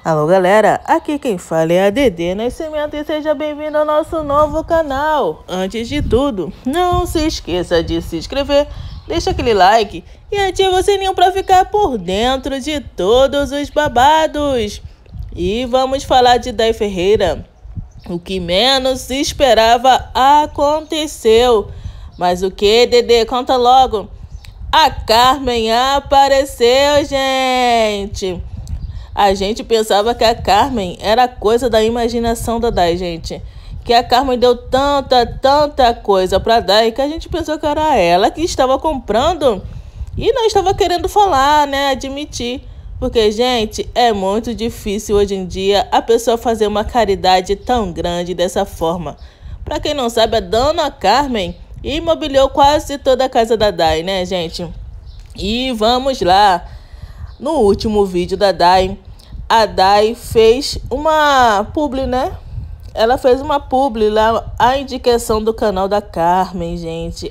Alô galera, aqui quem fala é a Dedê Nascimento e seja bem-vindo ao nosso novo canal. Antes de tudo, não se esqueça de se inscrever, deixa aquele like e ativa o sininho para ficar por dentro de todos os babados. E vamos falar de Day Ferreira. O que menos se esperava aconteceu. Mas o que, Dedê? Conta logo. A Carmen apareceu, gente. A gente pensava que a Carmen era coisa da imaginação da Day, gente. Que a Carmen deu tanta coisa pra Day que a gente pensou que era ela que estava comprando e não estava querendo falar, né? Admitir. Porque, gente, é muito difícil hoje em dia a pessoa fazer uma caridade tão grande dessa forma. Pra quem não sabe, a dona Carmen imobiliou quase toda a casa da Day, né, gente? E vamos lá. No último vídeo da Day, a Day fez uma publi, né? Ela fez uma publi lá, a indicação do canal da Carmen, gente.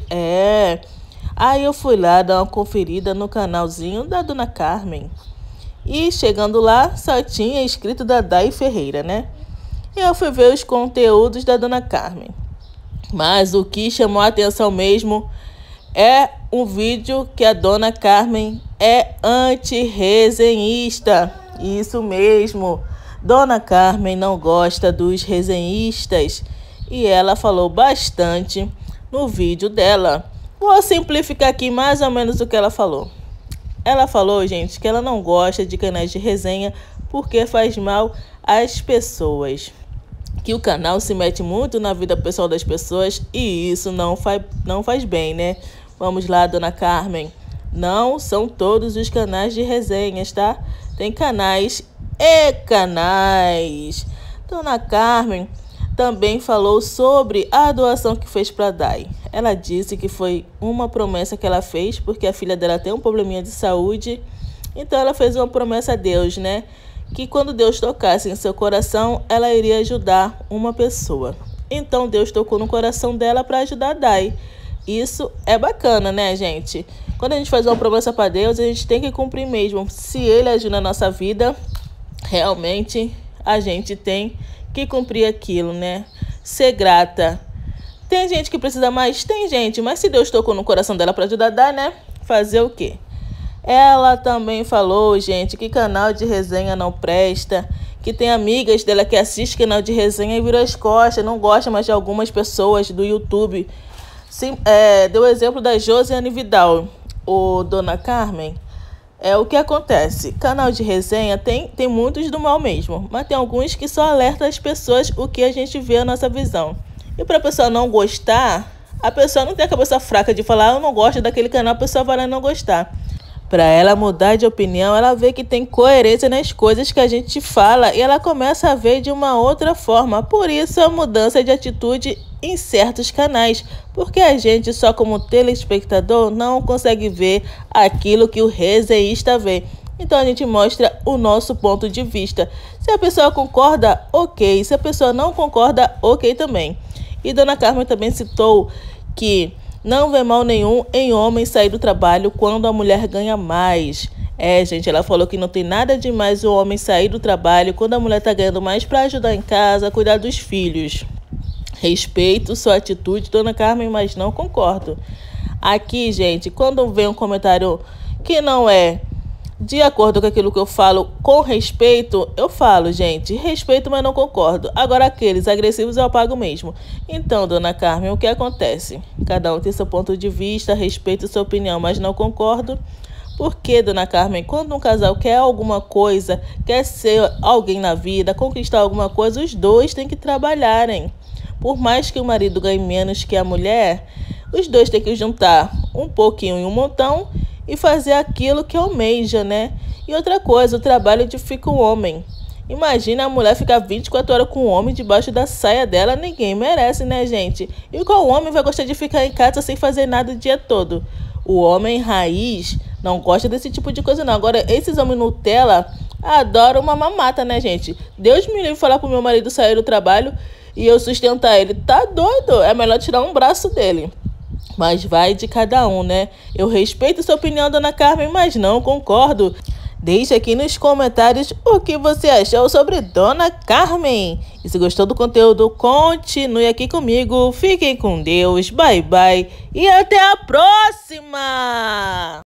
Aí eu fui lá dar uma conferida no canalzinho da dona Carmen. E chegando lá, só tinha escrito da Day Ferreira, né? E eu fui ver os conteúdos da dona Carmen. Mas o que chamou a atenção mesmo é um vídeo que a dona Carmen é anti-resenhista. Isso mesmo. Dona Carmen não gosta dos resenhistas. E ela falou bastante no vídeo dela. Vou simplificar aqui mais ou menos o que ela falou. Ela falou, gente, que ela não gosta de canais de resenha porque faz mal às pessoas. Que o canal se mete muito na vida pessoal das pessoas e isso não faz bem, né? Vamos lá, dona Carmen. Não são todos os canais de resenhas, tá? Tem canais e canais. Dona Carmen também falou sobre a doação que fez para Day. Ela disse que foi uma promessa que ela fez porque a filha dela tem um probleminha de saúde. Então ela fez uma promessa a Deus, né? Que quando Deus tocasse em seu coração, ela iria ajudar uma pessoa. Então Deus tocou no coração dela para ajudar a Day. Isso é bacana, né, gente? Quando a gente faz uma promessa para Deus, a gente tem que cumprir mesmo. Se Ele ajuda na nossa vida, realmente a gente tem que cumprir aquilo, né? Ser grata. Tem gente que precisa mais? Tem gente, mas se Deus tocou no coração dela para ajudar a Day, né? Fazer o quê? Ela também falou, gente, que canal de resenha não presta, que tem amigas dela que assistem canal de resenha e virou as costas, não gosta mais de algumas pessoas do YouTube. Sim, deu o exemplo da Josiane Vidal, dona Carmen. O que acontece? Canal de resenha tem muitos do mal mesmo, mas tem alguns que só alertam as pessoas o que a gente vê a nossa visão. E para a pessoa não gostar, a pessoa não tem a cabeça fraca de falar, eu não gosto daquele canal, a pessoa vai lá não gostar. Para ela mudar de opinião, ela vê que tem coerência nas coisas que a gente fala e ela começa a ver de uma outra forma. Por isso a mudança de atitude em certos canais, porque a gente só como telespectador não consegue ver aquilo que o resenhista vê. Então a gente mostra o nosso ponto de vista. Se a pessoa concorda, ok. Se a pessoa não concorda, ok também. E dona Carmen também citou que não vê mal nenhum em homem sair do trabalho quando a mulher ganha mais. Gente, ela falou que não tem nada de mais o homem sair do trabalho quando a mulher está ganhando mais para ajudar em casa, cuidar dos filhos. Respeito sua atitude, dona Carmen, mas não concordo. Aqui, gente, quando vem um comentário que não é de acordo com aquilo que eu falo com respeito, eu falo, gente, respeito, mas não concordo. Agora, aqueles agressivos eu apago mesmo. Então, dona Carmen, o que acontece? Cada um tem seu ponto de vista, respeito sua opinião, mas não concordo. Porque, dona Carmen, quando um casal quer alguma coisa, quer ser alguém na vida, conquistar alguma coisa, os dois têm que trabalharem. Por mais que o marido ganhe menos que a mulher, os dois têm que juntar um pouquinho em um montão e fazer aquilo que almeja, né? E outra coisa, o trabalho edifica o homem. Imagina a mulher ficar 24 horas com o homem debaixo da saia dela, ninguém merece, né, gente? E qual homem vai gostar de ficar em casa sem fazer nada o dia todo? O homem raiz não gosta desse tipo de coisa, não. Agora, esses homens Nutella adoram uma mamata, né, gente? Deus me livre falar pro meu marido sair do trabalho e eu sustentar ele. Tá doido? É melhor tirar um braço dele. Mas vai de cada um, né? Eu respeito sua opinião, dona Carmen, mas não concordo. Deixe aqui nos comentários o que você achou sobre Dona Carmen. E se gostou do conteúdo, continue aqui comigo. Fiquem com Deus, bye bye e até a próxima!